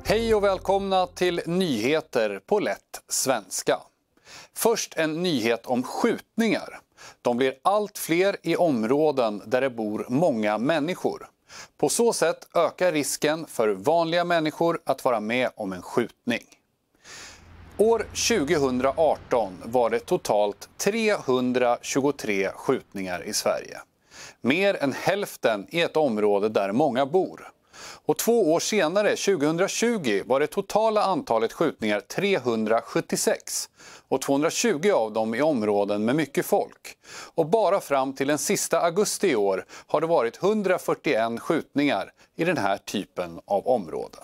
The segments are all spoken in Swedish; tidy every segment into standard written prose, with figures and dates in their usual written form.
Hej och välkomna till nyheter på lätt svenska. Först en nyhet om skjutningar. De blir allt fler i områden där det bor många människor. På så sätt ökar risken för vanliga människor att vara med om en skjutning. År 2018 var det totalt 323 skjutningar i Sverige. Mer än hälften i ett område där många bor. Och 2 år senare, 2020, var det totala antalet skjutningar 376 och 220 av dem i områden med mycket folk. Och bara fram till den sista augusti i år har det varit 141 skjutningar i den här typen av områden.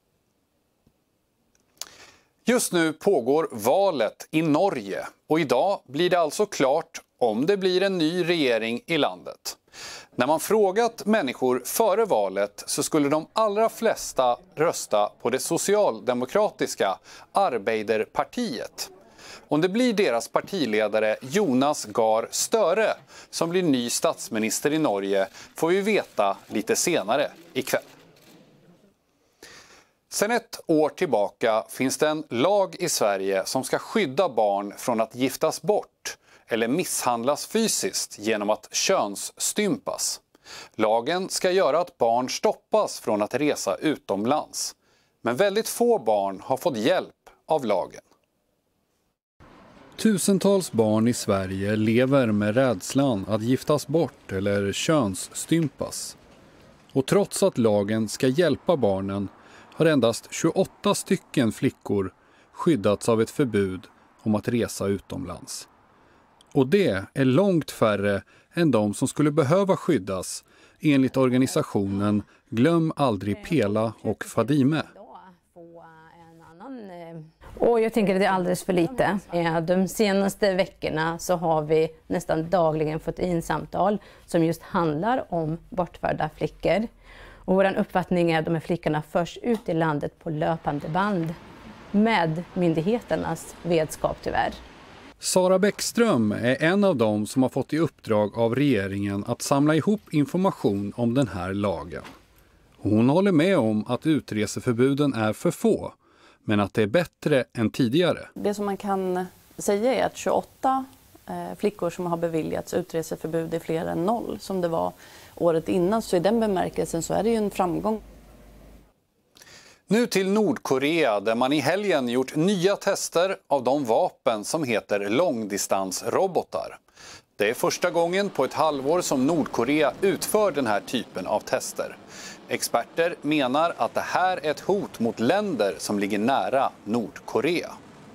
Just nu pågår valet i Norge och idag blir det alltså klart om det blir en ny regering i landet. När man frågat människor före valet så skulle de allra flesta rösta på det socialdemokratiska Arbeiderpartiet. Om det blir deras partiledare Jonas Gahr Støre som blir ny statsminister i Norge får vi veta lite senare ikväll. Sedan ett år tillbaka finns det en lag i Sverige som ska skydda barn från att giftas bort eller misshandlas fysiskt genom att könsstympas. Lagen ska göra att barn stoppas från att resa utomlands. Men väldigt få barn har fått hjälp av lagen. Tusentals barn i Sverige lever med rädslan att giftas bort eller könsstympas. Och trots att lagen ska hjälpa barnen har endast 28 stycken flickor skyddats av ett förbud om att resa utomlands. Och det är långt färre än de som skulle behöva skyddas enligt organisationen Glöm aldrig Pela och Fadime. Och jag tänker att det är alldeles för lite. De senaste veckorna så har vi nästan dagligen fått in samtal som just handlar om bortförda flickor. Och vår uppfattning är att de här flickorna förs ut i landet på löpande band med myndigheternas vetskap tyvärr. Sara Bäckström är en av dem som har fått i uppdrag av regeringen att samla ihop information om den här lagen. Hon håller med om att utreseförbuden är för få, men att det är bättre än tidigare. Det som man kan säga är att 28 flickor som har beviljats utreseförbud är fler än 0 som det var året innan. Så i den bemärkelsen så är det ju en framgång. Nu till Nordkorea där man i helgen gjort nya tester av de vapen som heter långdistansrobotar. Det är första gången på ett halvår som Nordkorea utför den här typen av tester. Experter menar att det här är ett hot mot länder som ligger nära Nordkorea.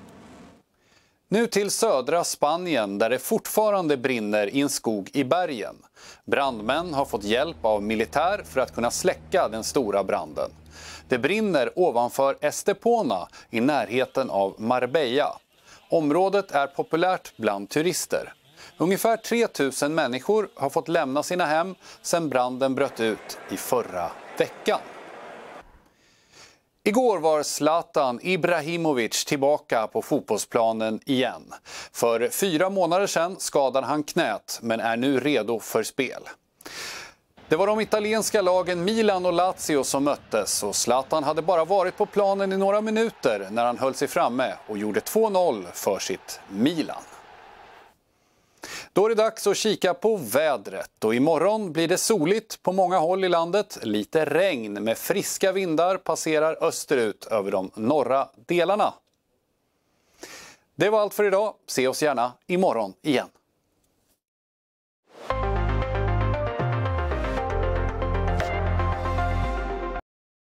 Nu till södra Spanien där det fortfarande brinner i en skog i bergen. Brandmän har fått hjälp av militär för att kunna släcka den stora branden. Det brinner ovanför Estepona i närheten av Marbella. Området är populärt bland turister. Ungefär 3000 människor har fått lämna sina hem sedan branden bröt ut i förra veckan. Igår var Zlatan Ibrahimovic tillbaka på fotbollsplanen igen. För 4 månader sedan skadade han knät men är nu redo för spel. Det var de italienska lagen Milan och Lazio som möttes och Zlatan hade bara varit på planen i några minuter när han höll sig framme och gjorde 2-0 för sitt Milan. Då är det dags att kika på vädret och imorgon blir det soligt på många håll i landet. Lite regn med friska vindar passerar österut över de norra delarna. Det var allt för idag. Se oss gärna imorgon igen.